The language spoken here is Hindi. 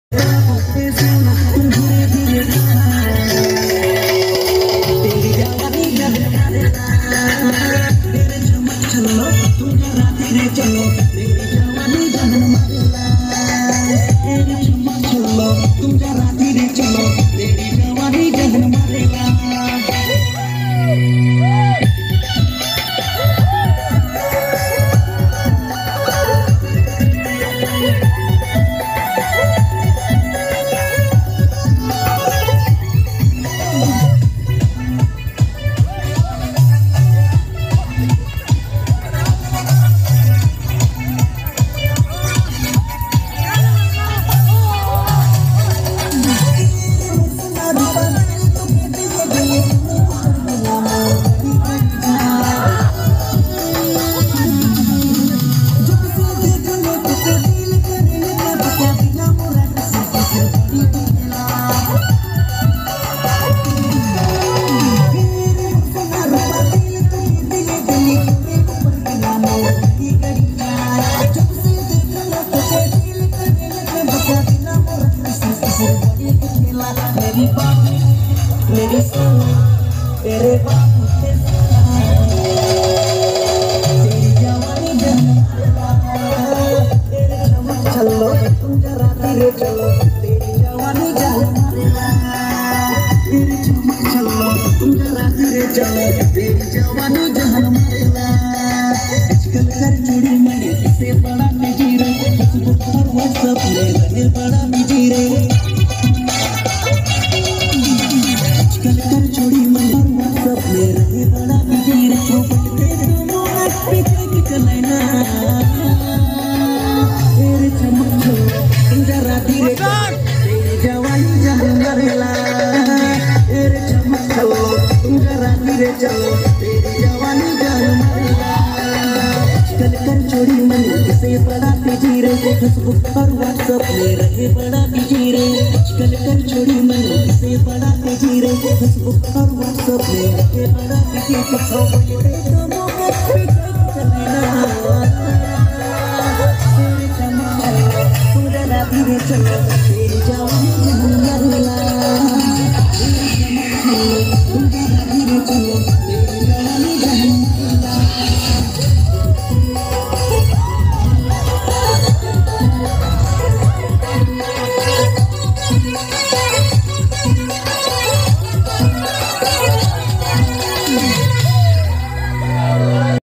मेरी सोना तेरे बाबू के तेरी जवानी तेरे चमक चलो तुम जरा धीरे चलो तेरी जवानी जान मारेला तेरे चमक चलो तुम जरा धीरे चलो तेरी जवानी जान मारेला आजकल कर चोरी मरे से बड़ा बिजी रे फेसबुक पर व्हाट्सएप में रहे बड़ा बिजी रे चलो तेरी जवानी जान मारेला आजकल कर छोड़ी मन से बड़ा बिजी रे फेसबुक पर व्हाट्सएप में रहे बड़ा बिजी रे आजकल कर छोड़ी मन से बड़ा बिजी रे फेसबुक पर व्हाट्सएप में रहे बड़ा बिजी तो बोले तो मोहब्बत पे चलेना तेरे चमक चलो तू जरा धीरे चलो